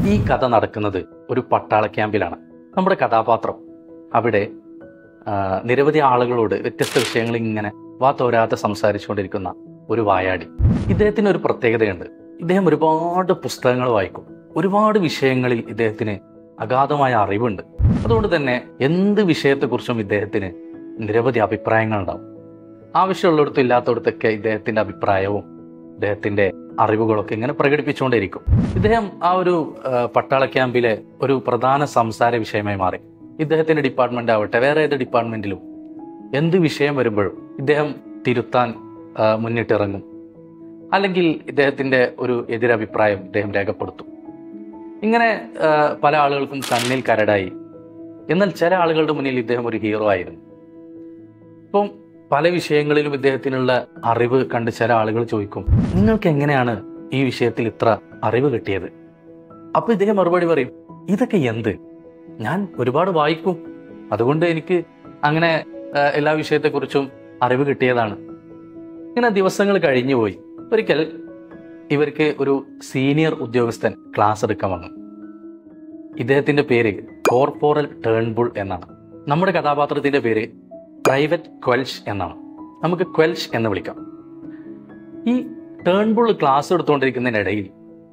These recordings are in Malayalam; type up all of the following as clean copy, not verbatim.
ഈ കഥ നടക്കുന്നത് ഒരു പട്ടാള ക്യാമ്പിലാണ്. നമ്മുടെ കഥാപാത്രം അവിടെ നിരവധി ആളുകളോട് വ്യത്യസ്ത വിഷയങ്ങൾ ഇങ്ങനെ തോരാതെ സംസാരിച്ചുകൊണ്ടിരിക്കുന്ന ഒരു വായാടി. ഇദ്ദേഹത്തിന് ഒരു പ്രത്യേകതയുണ്ട്. ഇദ്ദേഹം ഒരുപാട് പുസ്തകങ്ങൾ വായിക്കും. ഒരുപാട് വിഷയങ്ങളിൽ ഇദ്ദേഹത്തിന് അഗാധമായ അറിവുണ്ട്. അതുകൊണ്ട് തന്നെ എന്ത് വിഷയത്തെക്കുറിച്ചും ഇദ്ദേഹത്തിന് നിരവധി അഭിപ്രായങ്ങൾ ഉണ്ടാവും. ആവശ്യമുള്ളിടത്തും ഇല്ലാത്തടത്തൊക്കെ ഇദ്ദേഹത്തിന്റെ അഭിപ്രായവും ഇദ്ദേഹത്തിന്റെ അറിവുകളൊക്കെ ഇങ്ങനെ പ്രകടിപ്പിച്ചുകൊണ്ടിരിക്കും. ഇദ്ദേഹം ആ ഒരു പട്ടാള ക്യാമ്പിലെ ഒരു പ്രധാന സംസാര വിഷയമായി മാറി. ഇദ്ദേഹത്തിന്റെ ഡിപ്പാർട്ട്മെന്റ് ആവട്ടെ വേറെ ഏത് ഡിപ്പാർട്ട്മെന്റിലും എന്ത് വിഷയം വരുമ്പോഴും ഇദ്ദേഹം തിരുത്താൻ മുന്നിട്ടിറങ്ങും. അല്ലെങ്കിൽ ഇദ്ദേഹത്തിന്റെ ഒരു എതിരഭിപ്രായം ഇദ്ദേഹം രേഖപ്പെടുത്തും. ഇങ്ങനെ പല ആളുകൾക്കും കണ്ണിൽ കരടായി. എന്നാൽ ചില ആളുകളുടെ മുന്നിൽ ഇദ്ദേഹം ഒരു ഹീറോ ആയിരുന്നു. ഇപ്പം പല വിഷയങ്ങളിലും ഇദ്ദേഹത്തിനുള്ള അറിവ് കണ്ട് ചില ആളുകൾ ചോദിക്കും, നിങ്ങൾക്ക് എങ്ങനെയാണ് ഈ വിഷയത്തിൽ ഇത്ര അറിവ് കിട്ടിയത്? അപ്പൊ ഇദ്ദേഹം മറുപടി പറയും, ഇതൊക്കെ എന്ത്, ഞാൻ ഒരുപാട് വായിക്കും, അതുകൊണ്ട് എനിക്ക് അങ്ങനെ എല്ലാ വിഷയത്തെക്കുറിച്ചും അറിവ് കിട്ടിയതാണ്. ഇങ്ങനെ ദിവസങ്ങൾ കഴിഞ്ഞുപോയി. ഒരിക്കൽ ഇവർക്ക് ഒരു സീനിയർ ഉദ്യോഗസ്ഥൻ ക്ലാസ് എടുക്കാൻ വന്നു. ഇദ്ദേഹത്തിന്റെ പേര് കോർപ്പോറൽ ടേൺബുൾ എന്നാണ്. നമ്മുടെ കഥാപാത്രത്തിന്റെ പേര് പ്രൈവറ്റ് ക്വെൽഷ് എന്നാണ്. നമുക്ക് ക്വെൽഷ് എന്ന് വിളിക്കാം. ഈ ടേൺബുൾ ക്ലാസ് എടുത്തുകൊണ്ടിരിക്കുന്നതിനിടയിൽ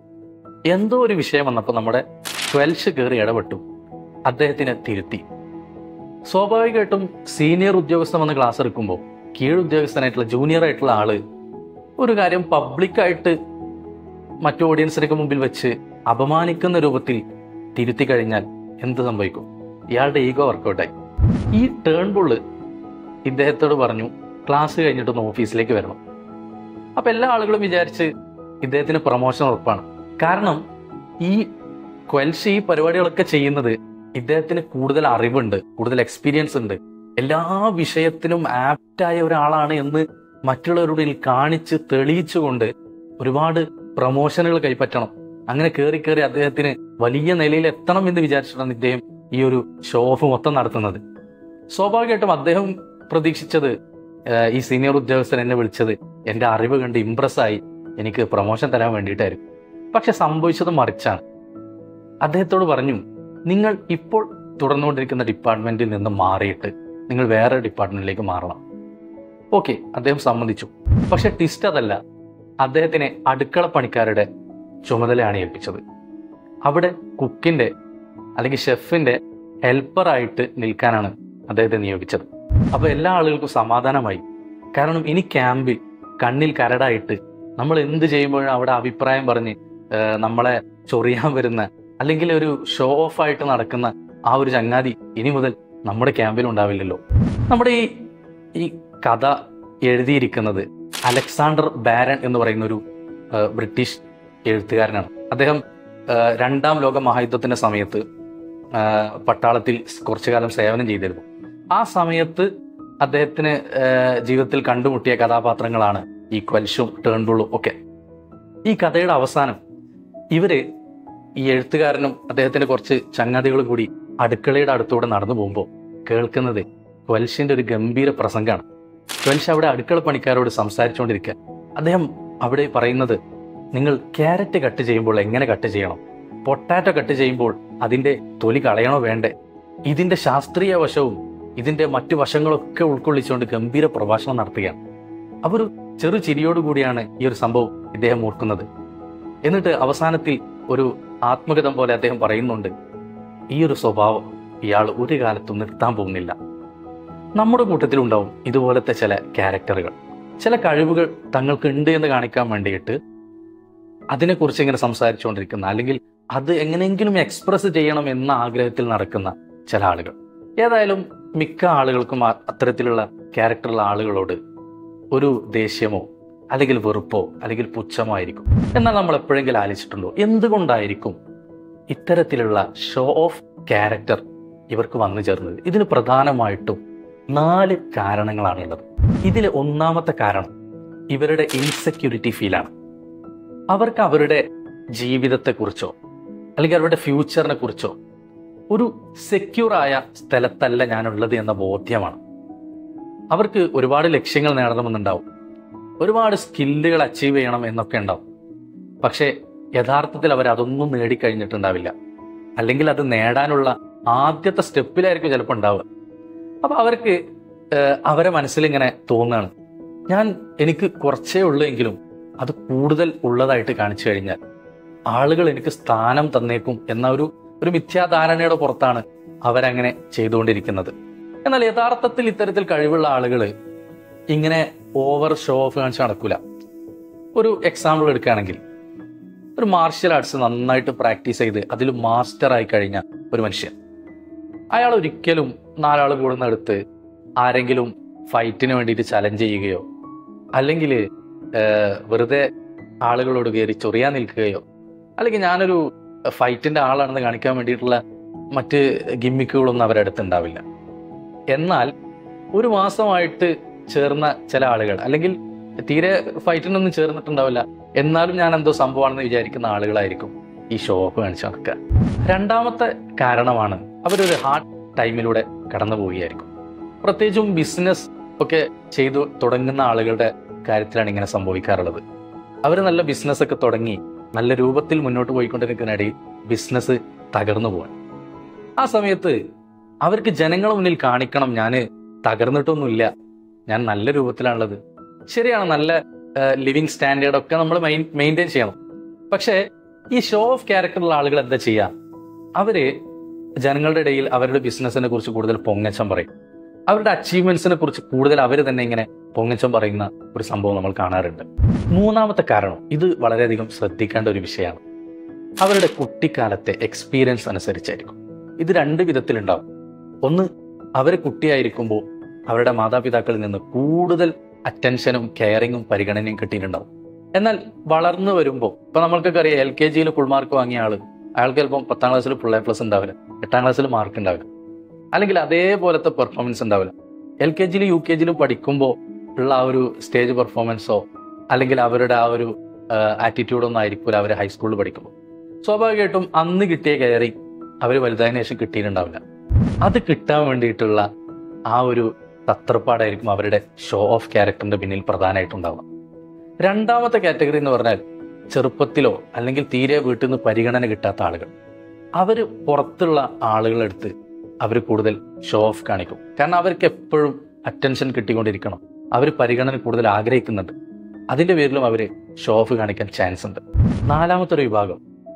എന്തോ ഒരു വിഷയം വന്നപ്പോൾ നമ്മുടെ ക്വെൽഷ് കയറി ഇടപെട്ടു, അദ്ദേഹത്തിനെ തിരുത്തി. സ്വാഭാവികമായിട്ടും സീനിയർ ഉദ്യോഗസ്ഥൻ വന്ന് ക്ലാസ് എടുക്കുമ്പോൾ കീഴുദ്യോഗസ്ഥനായിട്ടുള്ള ജൂനിയർ ആയിട്ടുള്ള ആള് ഒരു കാര്യം പബ്ലിക്കായിട്ട് മറ്റു ഓഡിയൻസിനൊക്കെ മുമ്പിൽ വെച്ച് അപമാനിക്കുന്ന രൂപത്തിൽ തിരുത്തി കഴിഞ്ഞാൽ എന്ത് സംഭവിക്കും? ഇയാളുടെ ഈഗോ വർക്കൗട്ടായി. ഈ ടേൺബുള്ള് ഇദ്ദേഹത്തോട് പറഞ്ഞു, ക്ലാസ് കഴിഞ്ഞിട്ടൊന്ന് ഓഫീസിലേക്ക് വരണം. അപ്പൊ എല്ലാ ആളുകളും വിചാരിച്ച് ഇദ്ദേഹത്തിന് പ്രൊമോഷൻ ഉറപ്പാണ്. കാരണം ഈ ക്വെൽഷ് ഈ പരിപാടികളൊക്കെ ചെയ്യുന്നത് ഇദ്ദേഹത്തിന് കൂടുതൽ അറിവുണ്ട്, കൂടുതൽ എക്സ്പീരിയൻസ് ഉണ്ട്, എല്ലാ വിഷയത്തിനും ആപ്റ്റായ ഒരാളാണ് എന്ന് മറ്റുള്ളവരുടെ കാണിച്ച് തെളിയിച്ചുകൊണ്ട് ഒരുപാട് പ്രൊമോഷനുകൾ കൈപ്പറ്റണം. അങ്ങനെ കയറി കയറി അദ്ദേഹത്തിന് വലിയ നിലയിൽ എത്തണം എന്ന് വിചാരിച്ചിട്ടാണ് ഇദ്ദേഹം ഈ ഒരു ഷോ ഓഫ് മൊത്തം നടത്തുന്നത്. സ്വാഭാവികമായിട്ടും അദ്ദേഹം പ്രതീക്ഷിച്ചത് ഈ സീനിയർ ഉദ്യോഗസ്ഥൻ എന്നെ വിളിച്ചത് എൻ്റെ അറിവ് കണ്ട് ഇംപ്രസ്സായി എനിക്ക് പ്രൊമോഷൻ തരാൻ വേണ്ടിയിട്ടായിരുന്നു. പക്ഷെ സംഭവിച്ചത് മറിച്ചാണ്. അദ്ദേഹത്തോട് പറഞ്ഞു, നിങ്ങൾ ഇപ്പോൾ തുടർന്നുകൊണ്ടിരിക്കുന്ന ഡിപ്പാർട്ട്മെന്റിൽ നിന്ന് മാറിയിട്ട് നിങ്ങൾ വേറെ ഡിപ്പാർട്ട്മെന്റിലേക്ക് മാറണം. ഓക്കെ, അദ്ദേഹം സമ്മതിച്ചു. പക്ഷെ ട്വിസ്റ്റ് അതല്ല, അദ്ദേഹത്തിനെ അടുക്കള പണിക്കാരുടെ ചുമതലയാണ് ഏൽപ്പിച്ചത്. അവിടെ കുക്കിന്റെ അല്ലെങ്കിൽ ഷെഫിന്റെ ഹെൽപ്പറായിട്ട് നിൽക്കാനാണ് അദ്ദേഹത്തെ നിയോഗിച്ചത്. അപ്പൊ എല്ലാ ആളുകൾക്കും സമാധാനമായി. കാരണം ഇനി ക്യാമ്പിൽ കണ്ണിൽ കരടായിട്ട് നമ്മൾ എന്ത് ചെയ്യുമ്പോഴും അവിടെ അഭിപ്രായം പറഞ്ഞ് നമ്മളെ ചൊറിയാൻ വരുന്ന അല്ലെങ്കിൽ ഒരു ഷോ ഓഫ് ആയിട്ട് നടക്കുന്ന ആ ഒരു ചങ്ങാതി ഇനി മുതൽ നമ്മുടെ ക്യാമ്പിൽ ഉണ്ടാവില്ലല്ലോ. നമ്മുടെ ഈ കഥ എഴുതിയിരിക്കുന്നത് അലക്സാണ്ടർ ബാരൺ എന്ന് പറയുന്ന ഒരു ബ്രിട്ടീഷ് എഴുത്തുകാരനാണ്. അദ്ദേഹം രണ്ടാം ലോക മഹായുദ്ധത്തിന്റെ സമയത്ത് പട്ടാളത്തിൽ കുറച്ചു കാലം സേവനം ചെയ്തിരുന്നു. ആ സമയത്ത് അദ്ദേഹത്തിന് ജീവിതത്തിൽ കണ്ടുമുട്ടിയ കഥാപാത്രങ്ങളാണ് ഈ ക്വെൽഷും ടേൺബുളും ഒക്കെ. ഈ കഥയുടെ അവസാനം ഈ എഴുത്തുകാരനും അദ്ദേഹത്തിന്റെ കുറച്ച് ചങ്ങാതികളും കൂടി അടുക്കളയുടെ അടുത്തൂടെ നടന്നു പോകുമ്പോൾ കേൾക്കുന്നത് ക്വെൽഷിന്റെ ഒരു ഗംഭീര പ്രസംഗമാണ്. ക്വെൽഷ് അവിടെ അടുക്കള പണിക്കാരോട് സംസാരിച്ചുകൊണ്ടിരിക്കുക. അദ്ദേഹം അവിടെ പറയുന്നത്, നിങ്ങൾ ക്യാരറ്റ് കട്ട് ചെയ്യുമ്പോൾ എങ്ങനെ കട്ട് ചെയ്യണം, പൊട്ടാറ്റോ കട്ട് ചെയ്യുമ്പോൾ അതിന്റെ തൊലി കളയണോ വേണ്ടേ, ഇതിന്റെ ശാസ്ത്രീയ വശവും ഇതിന്റെ മറ്റു വശങ്ങളൊക്കെ ഉൾക്കൊള്ളിച്ചുകൊണ്ട് ഗംഭീര പ്രഭാഷണം നടത്തുകയാണ്. അപ്പൊ ഒരു ചെറു ചിരിയോടുകൂടിയാണ് ഈ ഒരു സംഭവം ഇദ്ദേഹം ഓർക്കുന്നത്. എന്നിട്ട് അവസാനത്തിൽ ഒരു ആത്മകഥം പോലെ അദ്ദേഹം പറയുന്നുണ്ട്, ഈ ഒരു സ്വഭാവം ഇയാൾ ഒരു കാലത്തും നിർത്താൻ പോകുന്നില്ല. നമ്മുടെ കൂട്ടത്തിലുണ്ടാവും ഇതുപോലത്തെ ചില ക്യാരക്ടറുകൾ, ചില കഴിവുകൾ തങ്ങൾക്ക് ഉണ്ട് എന്ന് കാണിക്കാൻ വേണ്ടിയിട്ട് അതിനെക്കുറിച്ച് ഇങ്ങനെ സംസാരിച്ചുകൊണ്ടിരിക്കുന്ന, അല്ലെങ്കിൽ അത് എങ്ങനെയെങ്കിലും എക്സ്പ്രസ് ചെയ്യണം എന്ന ആഗ്രഹത്തിൽ നടക്കുന്ന ചില ആളുകൾ. ഏതായാലും മിക്ക ആളുകൾക്കും അത്തരത്തിലുള്ള ക്യാരക്ടറുള്ള ആളുകളോട് ഒരു ദേഷ്യമോ അല്ലെങ്കിൽ വെറുപ്പോ അല്ലെങ്കിൽ പുച്ഛമോ ആയിരിക്കും. എന്നാൽ നമ്മൾ എപ്പോഴെങ്കിലും ആലോചിച്ചിട്ടുണ്ടോ, എന്തുകൊണ്ടായിരിക്കും ഇത്തരത്തിലുള്ള ഷോ ഓഫ് ക്യാരക്ടർ ഇവർക്ക് വന്നു ചേർന്നത്? ഇതിന് പ്രധാനമായിട്ടും 4 കാരണങ്ങളാണുള്ളത്. ഇതിൽ ഒന്നാമത്തെ കാരണം ഇവരുടെ ഇൻസെക്യൂരിറ്റി ഫീലാണ്. അവർക്ക് അവരുടെ ജീവിതത്തെക്കുറിച്ചോ അല്ലെങ്കിൽ അവരുടെ ഫ്യൂച്ചറിനെ കുറിച്ചോ ഒരു സെക്യൂറായ സ്ഥലത്തല്ല ഞാനുള്ളത് എന്ന ബോധ്യമാണ്. അവർക്ക് ഒരുപാട് ലക്ഷ്യങ്ങൾ നേടണമെന്നുണ്ടാവും, ഒരുപാട് സ്കില്ലുകൾ അച്ചീവ് ചെയ്യണം എന്നൊക്കെ ഉണ്ടാവും. പക്ഷേ യഥാർത്ഥത്തിൽ അവർ അതൊന്നും നേടിക്കഴിഞ്ഞിട്ടുണ്ടാവില്ല. അല്ലെങ്കിൽ അത് നേടാനുള്ള ആദ്യത്തെ സ്റ്റെപ്പിലായിരിക്കും ചിലപ്പോൾ ഉണ്ടാവുക. അപ്പൊ അവർക്ക് അവരെ മനസ്സിലിങ്ങനെ തോന്നുകയാണ്, എനിക്ക് കുറച്ചേ ഉള്ളൂ എങ്കിലും അത് കൂടുതൽ ഉള്ളതായിട്ട് കാണിച്ചു കഴിഞ്ഞാൽ ആളുകൾ എനിക്ക് സ്ഥാനം തന്നേക്കും എന്ന ഒരു മിഥ്യാധാരണയുടെ പുറത്താണ് അവരങ്ങനെ ചെയ്തുകൊണ്ടിരിക്കുന്നത്. എന്നാൽ യഥാർത്ഥത്തിൽ ഇത്തരത്തിൽ കഴിവുള്ള ആളുകൾ ഇങ്ങനെ ഓവർ ഷോ ഓഫ് കാണിച്ച് നടക്കൂല. ഒരു എക്സാമ്പിൾ എടുക്കുകയാണെങ്കിൽ, ഒരു മാർഷ്യൽ ആർട്സ് നന്നായിട്ട് പ്രാക്ടീസ് ചെയ്ത് അതിൽ മാസ്റ്റർ ആയി കഴിഞ്ഞ ഒരു മനുഷ്യൻ, അയാൾ ഒരിക്കലും 4 ആൾ കൂടുന്നിടത്ത് ആരെങ്കിലും ഫൈറ്റിന് വേണ്ടിയിട്ട് ചലഞ്ച് ചെയ്യുകയോ അല്ലെങ്കിൽ വെറുതെ ആളുകളോട് കയറി ചൊറിയാൻ നിൽക്കുകയോ അല്ലെങ്കിൽ ഞാനൊരു ഫൈറ്റിന്റെ ആളാണെന്ന് കാണിക്കാൻ വേണ്ടിയിട്ടുള്ള മറ്റ് ഗിമ്മിക്കുകളൊന്നും അവരുടെ അടുത്ത് ഉണ്ടാവില്ല. എന്നാൽ ഒരു മാസമായിട്ട് ചേർന്ന ചില ആളുകൾ, അല്ലെങ്കിൽ തീരെ ഫൈറ്റിനൊന്നും ചേർന്നിട്ടുണ്ടാവില്ല, എന്നാലും ഞാൻ എന്തോ സംഭവമാണെന്ന് വിചാരിക്കുന്ന ആളുകളായിരിക്കും ഈ ഷോ ഓഫ് കാണിച്ച് നടക്കുക. രണ്ടാമത്തെ കാരണമാണ് അവരൊരു ഹാർഡ് ടൈമിലൂടെ കടന്നു പോവുകയായിരിക്കും. പ്രത്യേകിച്ചും ബിസിനസ് ഒക്കെ ചെയ്തു തുടങ്ങുന്ന ആളുകളുടെ കാര്യത്തിലാണ് ഇങ്ങനെ സംഭവിക്കാറുള്ളത്. അവർ നല്ല ബിസിനസ് ഒക്കെ തുടങ്ങി നല്ല രൂപത്തിൽ മുന്നോട്ട് പോയിക്കൊണ്ടിരിക്കുന്നതിനിടയിൽ ബിസിനസ് തകർന്നു പോകാൻ, ആ സമയത്ത് അവർക്ക് ജനങ്ങളുടെ മുന്നിൽ കാണിക്കണം, ഞാൻ തകർന്നിട്ടൊന്നുമില്ല, ഞാൻ നല്ല രൂപത്തിലാണുള്ളത്. ശരിയാണ്, നല്ല ലിവിങ് സ്റ്റാൻഡേർഡ് ഒക്കെ നമ്മൾ മെയിൻറ്റെയിൻ ചെയ്യണം. പക്ഷേ ഈ ഷോ ഓഫ് ക്യാരക്ടറുള്ള ആളുകൾ എന്താ ചെയ്യുക? അവര് ജനങ്ങളുടെ ഇടയിൽ അവരുടെ ബിസിനസിനെ കുറിച്ച് കൂടുതൽ പൊങ്ങച്ചം പറയും. അവരുടെ അച്ചീവ്മെന്റ്സിനെ കുറിച്ച് കൂടുതൽ അവർ തന്നെ ഇങ്ങനെ പൊങ്ങച്ചം പറയുന്ന ഒരു സംഭവം നമ്മൾ കാണാറുണ്ട്. മൂന്നാമത്തെ കാരണം, ഇത് വളരെയധികം ശ്രദ്ധിക്കേണ്ട ഒരു വിഷയമാണ്, അവരുടെ കുട്ടിക്കാലത്തെ എക്സ്പീരിയൻസ് അനുസരിച്ചായിരിക്കും. ഇത് 2 വിധത്തിലുണ്ടാവും. ഒന്ന്, അവർ കുട്ടിയായിരിക്കുമ്പോൾ അവരുടെ മാതാപിതാക്കളിൽ നിന്ന് കൂടുതൽ അറ്റൻഷനും കെയറിങ്ങും പരിഗണനയും കിട്ടിയിട്ടുണ്ടാവും. എന്നാൽ വളർന്നു വരുമ്പോൾ, ഇപ്പൊ നമ്മൾക്കൊക്കെ അറിയാം, LKG ഫുൾ മാർക്ക് വാങ്ങിയ അയാൾക്ക് ചിലപ്പോൾ 10ാം ക്ലാസ്സിൽ ഫുൾ A+ ഉണ്ടാവില്ല, 8ാം ക്ലാസ്സിൽ മാർക്ക് ഉണ്ടാവില്ല, അല്ലെങ്കിൽ അതേപോലത്തെ പെർഫോമൻസ് ഉണ്ടാവില്ല. LKG UKG പഠിക്കുമ്പോൾ ഉള്ള ആ ഒരു സ്റ്റേജ് പെർഫോമൻസോ അല്ലെങ്കിൽ അവരുടെ ആ ഒരു ആറ്റിറ്റ്യൂഡൊന്നും ആയിരിക്കില്ല അവർ ഹൈസ്കൂളിൽ പഠിക്കുമ്പോൾ. സ്വാഭാവികമായിട്ടും അന്ന് കിട്ടിയ കെയറിങ് അവർ വലുതായതിനു ശേഷം കിട്ടിയിട്ടുണ്ടാവില്ല. അത് കിട്ടാൻ വേണ്ടിയിട്ടുള്ള ആ ഒരു തത്രപ്പാടായിരിക്കും അവരുടെ ഷോ ഓഫ് ക്യാരക്ടറിന്റെ പിന്നിൽ പ്രധാനമായിട്ടുണ്ടാവുക. രണ്ടാമത്തെ കാറ്റഗറി എന്ന് പറഞ്ഞാൽ ചെറുപ്പത്തിലോ അല്ലെങ്കിൽ തീരെ വീട്ടിൽ നിന്ന് പരിഗണന കിട്ടാത്ത ആളുകൾ. അവർ പുറത്തുള്ള ആളുകളെടുത്ത് അവർ കൂടുതൽ ഷോ ഓഫ് കാണിക്കും. കാരണം അവർക്ക് എപ്പോഴും അറ്റൻഷൻ കിട്ടിക്കൊണ്ടിരിക്കണം, അവർ പരിഗണന കൂടുതൽ ആഗ്രഹിക്കുന്നുണ്ട്. അതിൻ്റെ പേരിലും അവർ ഷോ ഓഫ് കാണിക്കാൻ ചാൻസ് ഉണ്ട്. നാലാമത്തെ ഒരു വിഭാഗം,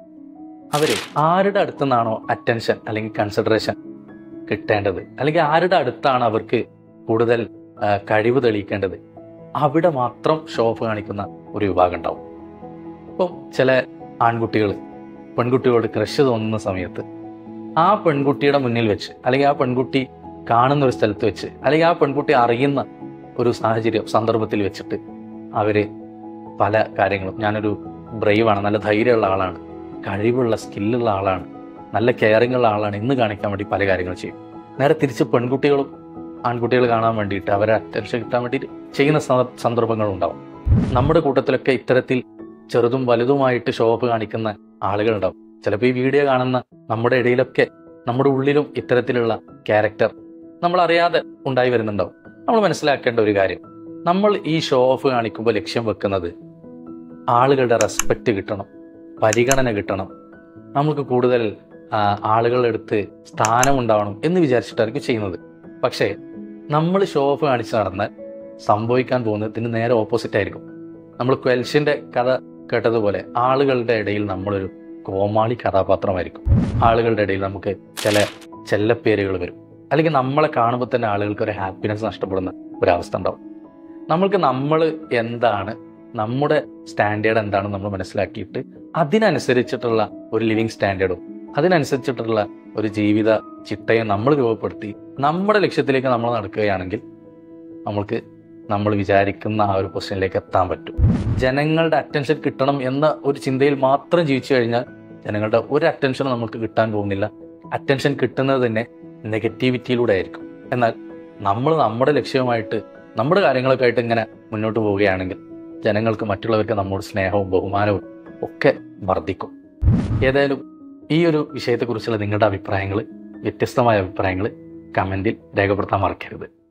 അവർ ആരുടെ അടുത്തുനിന്നാണോ അറ്റൻഷൻ അല്ലെങ്കിൽ കൺസിഡറേഷൻ കിട്ടേണ്ടത്, അല്ലെങ്കിൽ ആരുടെ അടുത്താണ് അവർക്ക് കൂടുതൽ കഴിവ് തെളിയിക്കേണ്ടത്, അവിടെ മാത്രം ഷോ ഓഫ് കാണിക്കുന്ന ഒരു വിഭാഗം ഉണ്ടാവും. ഇപ്പം ചില ആൺകുട്ടികൾ പെൺകുട്ടിയോട് ക്രഷ് തോന്നുന്ന സമയത്ത് ആ പെൺകുട്ടിയുടെ മുന്നിൽ വെച്ച്, അല്ലെങ്കിൽ ആ പെൺകുട്ടി കാണുന്ന ഒരു സ്ഥലത്ത് വെച്ച്, അല്ലെങ്കിൽ ആ പെൺകുട്ടി അറിയുന്ന ഒരു സന്ദർഭത്തിൽ വെച്ചിട്ട് അവർ പല കാര്യങ്ങളും, ഞാനൊരു ബ്രേവാണ്, നല്ല ധൈര്യമുള്ള ആളാണ്, കഴിവുള്ള സ്കില്ലുള്ള ആളാണ്, നല്ല കെയറിങ് ഉള്ള ആളാണ് എന്ന് കാണിക്കാൻ വേണ്ടി പല കാര്യങ്ങൾ ചെയ്യും. നേരെ തിരിച്ച് പെൺകുട്ടികളും ആൺകുട്ടികൾ കാണാൻ വേണ്ടിയിട്ട് അവരെ അറ്റൻഷൻ കിട്ടാൻ വേണ്ടിയിട്ട് ചെയ്യുന്ന സന്ദർഭങ്ങളുണ്ടാവും. നമ്മുടെ കൂട്ടത്തിലൊക്കെ ഇത്തരത്തിൽ ചെറുതും വലുതുമായിട്ട് ഷോ ഓഫ് കാണിക്കുന്ന ആളുകളുണ്ടാവും. ചിലപ്പോൾ ഈ വീഡിയോ കാണുന്ന നമ്മുടെ ഇടയിലൊക്കെ നമ്മുടെ ഉള്ളിലും ഇത്തരത്തിലുള്ള ക്യാരക്ടർ നമ്മളറിയാതെ ഉണ്ടായി വരുന്നുണ്ടാവും. നമ്മൾ മനസ്സിലാക്കേണ്ട ഒരു കാര്യം, നമ്മൾ ഈ ഷോ ഓഫ് കാണിക്കുമ്പോൾ ലക്ഷ്യം വെക്കുന്നത് ആളുകളുടെ റെസ്പെക്റ്റ് കിട്ടണം, പരിഗണന കിട്ടണം, നമുക്ക് കൂടുതൽ ആളുകളുടെ അടുത്ത് സ്ഥാനമുണ്ടാവണം എന്ന് വിചാരിച്ചിട്ടായിരിക്കും ചെയ്യുന്നത്. പക്ഷേ നമ്മൾ ഷോ ഓഫ് കാണിച്ച് നടന്നാൽ സംഭവിക്കാൻ പോകുന്നതിന് നേരെ ഓപ്പോസിറ്റ് ആയിരിക്കും. നമ്മൾ ക്വൽഷിന്റെ കഥ കേട്ടതുപോലെ ആളുകളുടെ ഇടയിൽ നമ്മളൊരു കോമാളി കഥാപാത്രമായിരിക്കും. ആളുകളുടെ ഇടയിൽ നമുക്ക് ചില ചെല്ലപ്പേരുകൾ വരും, അല്ലെങ്കിൽ നമ്മളെ കാണുമ്പോൾ തന്നെ ആളുകൾക്ക് ഒരു ഹാപ്പിനെസ് നഷ്ടപ്പെടുന്ന ഒരവസ്ഥ ഉണ്ടാവും. നമ്മൾ എന്താണ്, നമ്മുടെ സ്റ്റാൻഡേർഡ് എന്താണെന്ന് നമ്മൾ മനസ്സിലാക്കിയിട്ട് അതിനനുസരിച്ചിട്ടുള്ള ഒരു ലിവിങ് സ്റ്റാൻഡേർഡും അതിനനുസരിച്ചിട്ടുള്ള ഒരു ജീവിത ചിട്ടയും നമ്മൾ രൂപപ്പെടുത്തി നമ്മുടെ ലക്ഷ്യത്തിലേക്ക് നമ്മൾ നടക്കുകയാണെങ്കിൽ നമ്മൾ വിചാരിക്കുന്ന ആ ഒരു പൊസിഷനിലേക്ക് എത്താൻ പറ്റും. ജനങ്ങളുടെ അറ്റൻഷൻ കിട്ടണം എന്ന ഒരു ചിന്തയിൽ മാത്രം ജീവിച്ചു കഴിഞ്ഞാൽ ജനങ്ങളുടെ ഒരു അറ്റൻഷനും നമുക്ക് കിട്ടാൻ പോകുന്നില്ല. അറ്റൻഷൻ കിട്ടുന്നത് തന്നെ നെഗറ്റിവിറ്റിയിലൂടെ ആയിരിക്കും. എന്നാൽ നമ്മൾ നമ്മുടെ ലക്ഷ്യവുമായിട്ട് നമ്മുടെ കാര്യങ്ങളൊക്കെ ആയിട്ട് ഇങ്ങനെ മുന്നോട്ട് പോവുകയാണെങ്കിൽ ജനങ്ങൾക്ക് മറ്റുള്ളവർക്ക് നമ്മോട് സ്നേഹവും ബഹുമാനവും ഒക്കെ വർദ്ധിക്കും. ഏതായാലും ഈ ഒരു വിഷയത്തെക്കുറിച്ചുള്ള നിങ്ങളുടെ അഭിപ്രായങ്ങൾ, വ്യത്യസ്തമായ അഭിപ്രായങ്ങൾ കമൻറ്റിൽ രേഖപ്പെടുത്താൻ മറക്കരുത്.